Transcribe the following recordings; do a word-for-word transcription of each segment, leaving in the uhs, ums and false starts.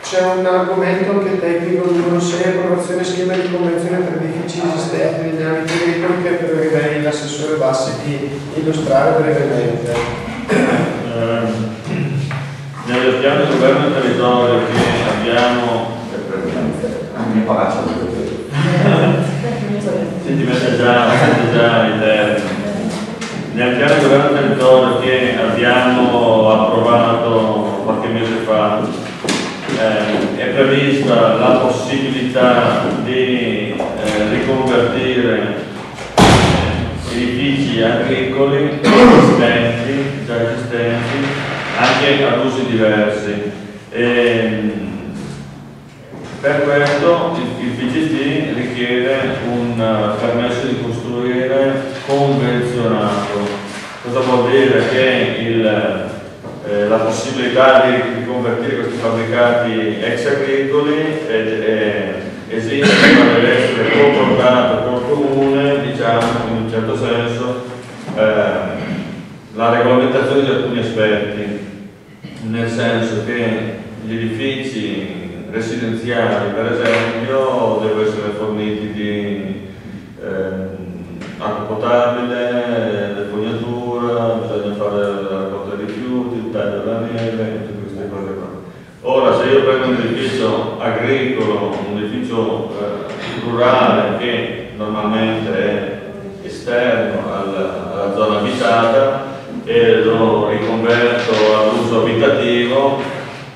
c'è un argomento anche tecnico numero sei, approvazione schema di convenzione per edifici esistenti negli ambiti agricoli, che pregherei l'assessore Bassi di illustrare brevemente. Eh, nel piano di governo del territorio che abbiamo si dimette già, già i termini. Nel piano di governo del territorio che abbiamo approvato qualche mese fa eh, è prevista la possibilità di eh, riconvertire edifici agricoli esistenti, già esistenti, anche ad usi diversi. E, per questo il, il P C T richiede un uh, permesso di costruire convenzionato. Cosa vuol dire? Che il, eh, la possibilità di, di convertire questi fabbricati ex agricoli è, è, esiste, ma deve essere concordato col comune, diciamo, in un certo senso, eh, la regolamentazione di alcuni aspetti, nel senso che gli edifici residenziali, per esempio, devono essere forniti di eh, acqua potabile, le fognatura, bisogna fare la raccolta dei rifiuti, il taglio della neve, tutte queste cose qua. Ora, se io prendo un edificio agricolo, un edificio eh, rurale che normalmente è esterno alla, alla zona abitata e lo riconverto all'uso abitativo,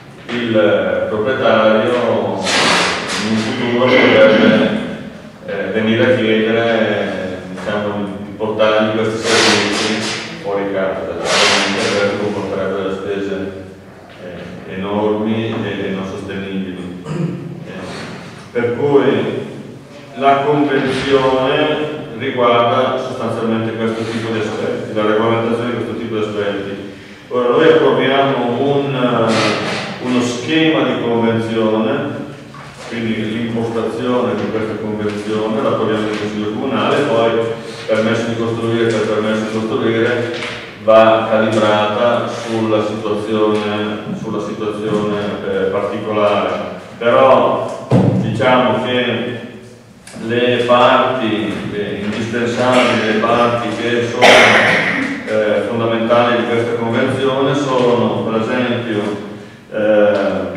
il proprietario in futuro potrebbe eh, venire a chiedere, diciamo, di portargli questi servizi fuori casa, perché comporterebbe delle spese eh, enormi e non sostenibili. Eh, per cui la convenzione riguarda sostanzialmente questo tipo di aspetti, la regolamentazione di questo tipo di aspetti. Ora noi approviamo un uno schema di convenzione, quindi l'impostazione di questa convenzione, la proviamo in consiglio comunale, poi permesso di costruire per permesso di costruire va calibrata sulla situazione, sulla situazione eh, particolare. Però diciamo che le parti eh, indispensabili, le parti che sono eh, fondamentali di questa convenzione sono, per esempio, Eh,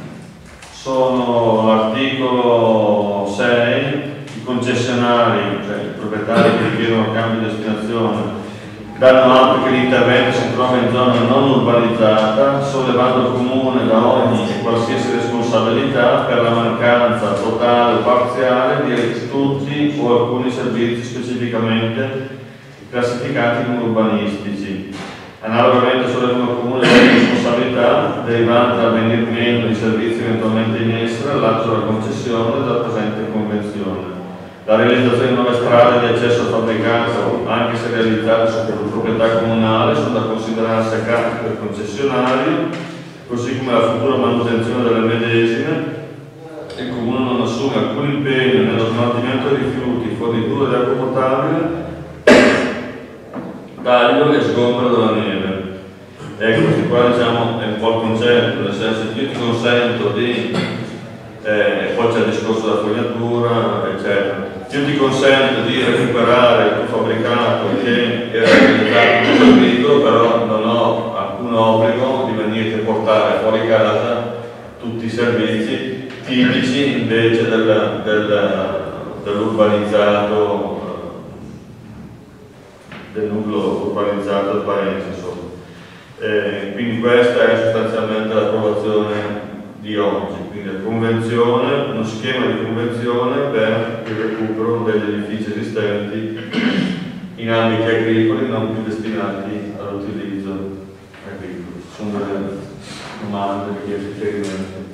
sono l'articolo sei, i concessionari, cioè i proprietari che richiedono cambio di destinazione, danno atto che l'intervento si trova in zona non urbanizzata, sollevando il comune da ogni e qualsiasi responsabilità per la mancanza totale o parziale di tutti o alcuni servizi specificamente classificati come urbanistici. Analogamente sollevano il comune delle responsabilità derivanti dal venir meno di servizi eventualmente in essere all'atto della concessione della presente convenzione. La realizzazione di nuove strade di accesso al fabbricato, anche se realizzate sotto proprietà comunale, sono da considerarsi a carico del concessionario, così come la futura manutenzione delle medesime. Il comune non assume alcun impegno nello smaltimento dei rifiuti, fornitura di acqua potabile, taglio e sgombero della neve. Ecco, questo qua diciamo è un po' il concetto, nel senso che io ti consento di, eh, poi c'è il discorso della fognatura, eccetera. Io ti consento di recuperare il tuo fabbricato che era realizzato in agricolo, però non ho alcun obbligo di venirti a portare fuori casa tutti i servizi tipici invece del, del, dell'urbanizzato, del nucleo urbanizzato del paese, insomma. Eh, quindi questa è sostanzialmente l'approvazione di oggi, quindi la convenzione, uno schema di convenzione per il recupero degli edifici esistenti in ambiti agricoli non più destinati all'utilizzo agricolo. Ci sono delle domande, richieste, chiarimenti?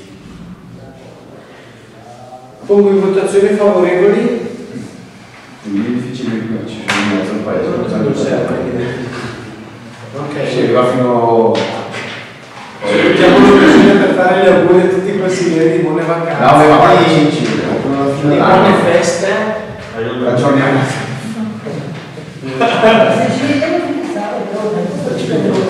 Pongo in votazione favorevoli. Gli edifici agricoli ci sono in mezzo al paese, non serve. Ok. Si arriva fino. Sfruttiamo l'occasione per fare gli auguri a tutti i consiglieri di buone vacanze. No, ma va di di buone feste. Aggiorniamo. Se ci vediamo tutti sabato,